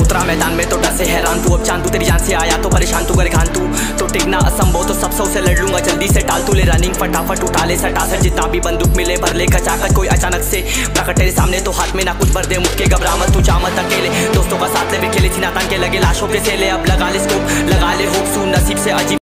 उतरा मैदान में तो डर से हैरान तू, अब चांद तू तेरी जान से आया तो परेशान तू करे खान तू, तो टिकना असंभव तो सब सौ से लड़ लूंगा जल्दी से टाल तू ले रनिंग फटाफट उठा ले सटासट जितना भी बंदूक मिले भर ले खचाखच कोई अचानक से प्रकट तेरे सामने तो हाथ में ना कुछ भर दे मुक्के घबरा मत तू जा मत अकेले दोस्तों का साथ ले भी खेले थी नातान के लगे लाशों के सेले अब लगा ले स्कोप लगा ले होप सू नसीब से अजीब